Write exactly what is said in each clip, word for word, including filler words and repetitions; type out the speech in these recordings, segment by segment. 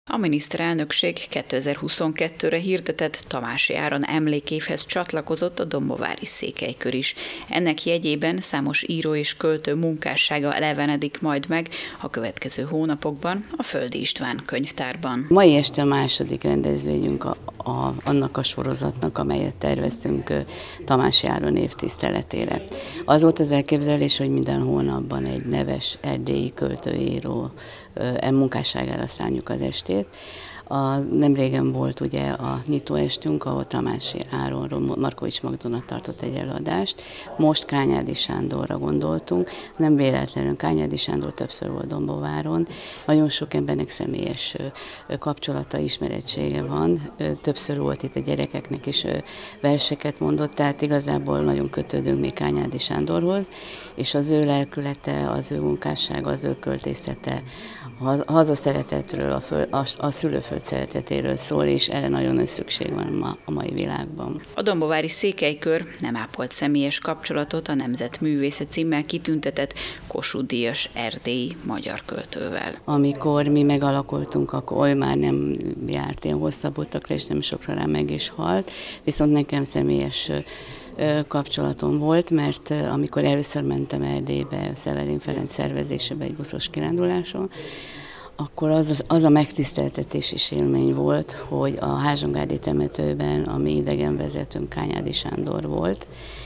A miniszterelnökség kétezer-huszonkettőre hirdetett Tamási Áron emlékévhez csatlakozott a dombovári székelykör is. Ennek jegyében számos író és költő munkássága elevenedik majd meg a következő hónapokban a Földi István könyvtárban. Mai este a második rendezvényünk a, a, annak a sorozatnak, amelyet terveztünk Tamási Áron évtiszteletére. Az volt az elképzelés, hogy minden hónapban egy neves erdélyi költőíró e munkásságára szálljuk az estét. A, nem régen volt ugye a nyitóestünk, ahol Tamási Áronról Markovics Magdona tartott egy előadást. Most Kányádi Sándorra gondoltunk. Nem véletlenül Kányádi Sándor többször volt Dombováron. Nagyon sok embernek személyes kapcsolata, ismerettsége van. Többször volt itt a gyerekeknek is verseket mondott, tehát igazából nagyon kötődünk még Kányádi Sándorhoz, és az ő lelkülete, az ő munkássága, az ő költészete, a hazaszeretetről, a, föl, a, a szülőföld szeretetéről szól, és erre nagyon nagy szükség van ma, a mai világban. A dombovári székelykör nem ápolt személyes kapcsolatot a Nemzetművésze címmel kitüntetett Kossuth-díjas erdélyi magyar költővel. Amikor mi megalakultunk, akkor ő már nem járt ilyen hosszabb utakra, és nem sokra rá meg is halt, viszont nekem személyes kapcsolatom volt, mert amikor először mentem Erdélybe, Szeverén Ferenc szervezésebe egy buszos kiránduláson, akkor az, az a megtiszteltetés is élmény volt, hogy a Házsongárdi temetőben a mi idegenvezetőnk Kányádi Sándor volt.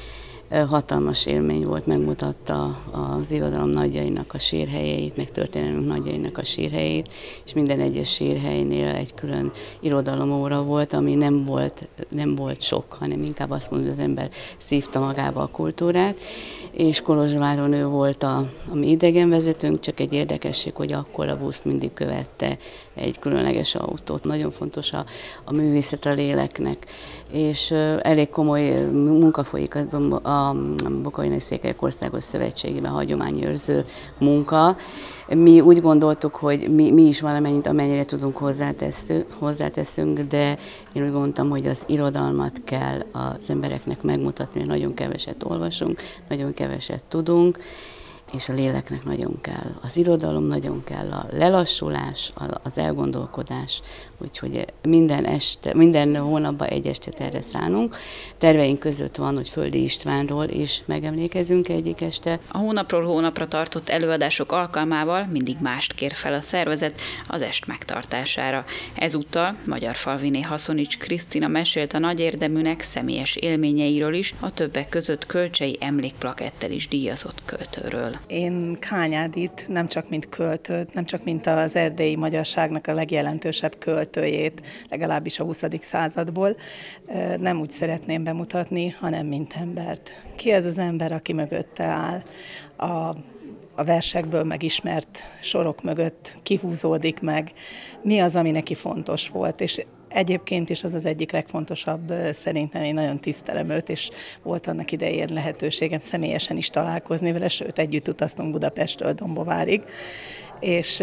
Hatalmas élmény volt, megmutatta az irodalom nagyjainak a sírhelyeit, meg történelmünk nagyjainak a sírhelyét, és minden egyes sírhelynél egy külön irodalomóra volt, ami nem volt, nem volt sok, hanem inkább azt mondja, hogy az ember szívta magába a kultúrát, és Kolozsváron ő volt a, a mi idegenvezetőnk, csak egy érdekesség, hogy akkor a buszt mindig követte egy különleges autót. Nagyon fontos a, a művészet a léleknek, és uh, elég komoly munka folyik a, a Bukovinai-Székelyek Országos Szövetségében, hagyományőrző munka. Mi úgy gondoltuk, hogy mi, mi is valamennyit, amennyire tudunk hozzáteszünk, hozzáteszünk, de én úgy gondoltam, hogy az irodalmat kell az embereknek megmutatni, hogy nagyon keveset olvasunk, nagyon keveset tudunk, és a léleknek nagyon kell. Az irodalom nagyon kell, a lelassulás, az elgondolkodás, úgyhogy minden este, minden hónapban egy estet erre szánunk. Terveink között van, hogy Földi Istvánról is megemlékezünk egyik este. A hónapról hónapra tartott előadások alkalmával mindig mást kér fel a szervezet az est megtartására. Ezúttal Magyarfalviné Haszonics Krisztina mesélt a nagy érdeműnek személyes élményeiről is, a többek között Kölcsey emlékplakettel is díjazott költőről. Én Kányádit nem csak mint költőt, nem csak mint az erdélyi magyarságnak a legjelentősebb költőjét, legalábbis a huszadik századból, nem úgy szeretném bemutatni, hanem mint embert. Ki az az ember, aki mögötte áll? A a versekből megismert sorok mögött kihúzódik meg, mi az, ami neki fontos volt, és egyébként is az az egyik legfontosabb, szerintem én nagyon tisztelem őt, és volt annak idején lehetőségem személyesen is találkozni vele, sőt együtt utaztunk Budapestről Dombovárig, és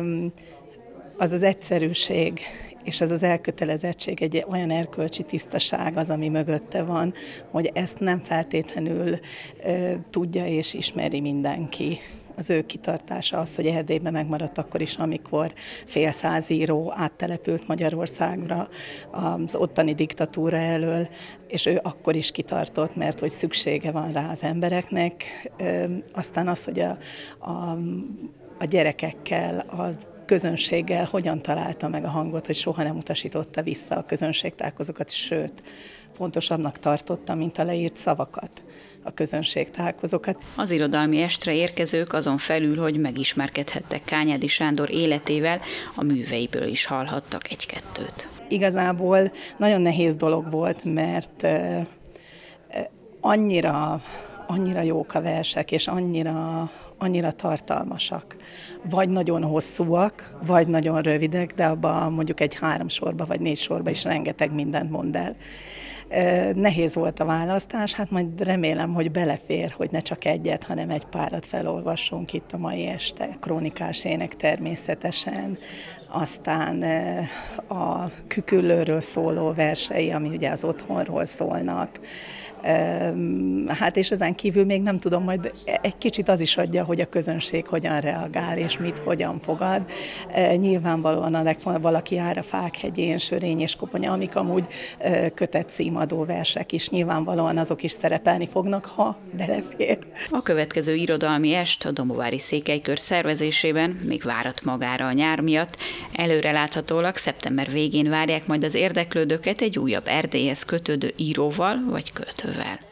az az egyszerűség, és az az elkötelezettség, egy olyan erkölcsi tisztaság az, ami mögötte van, hogy ezt nem feltétlenül ö, tudja és ismeri mindenki. Az ő kitartása az, hogy Erdélyben megmaradt akkor is, amikor fél száz író áttelepült Magyarországra az ottani diktatúra elől, és ő akkor is kitartott, mert hogy szüksége van rá az embereknek. Ö, aztán az, hogy a, a, a gyerekekkel, a közönséggel hogyan találta meg a hangot, hogy soha nem utasította vissza a közönségtalálkozókat, sőt, fontosabbnak tartotta, mint a leírt szavakat, a közönségtalálkozókat. Az irodalmi estre érkezők azon felül, hogy megismerkedhettek Kányádi Sándor életével, a műveiből is hallhattak egy-kettőt. Igazából nagyon nehéz dolog volt, mert annyira, annyira jók a versek, és annyira annyira tartalmasak. Vagy nagyon hosszúak, vagy nagyon rövidek, de abban mondjuk egy három sorba, vagy négy sorba is rengeteg mindent mond el. Nehéz volt a választás, hát majd remélem, hogy belefér, hogy ne csak egyet, hanem egy párat felolvassunk itt a mai este. Krónikás ének természetesen, aztán a küküllőről szóló versei, ami ugye az otthonról szólnak, Hát és ezen kívül még nem tudom, majd egy kicsit az is adja, hogy a közönség hogyan reagál, és mit, hogyan fogad. Nyilvánvalóan a legfontosabb, valaki jár a Fákhegyén, Sörény és Koponya, amik amúgy kötett címadó versek is, nyilvánvalóan azok is szerepelni fognak, ha belefér. A következő irodalmi est a Domovári Székelykör szervezésében még várat magára a nyár miatt. Előreláthatólag szeptember végén várják majd az érdeklődőket egy újabb Erdélyhez kötődő íróval vagy költővel.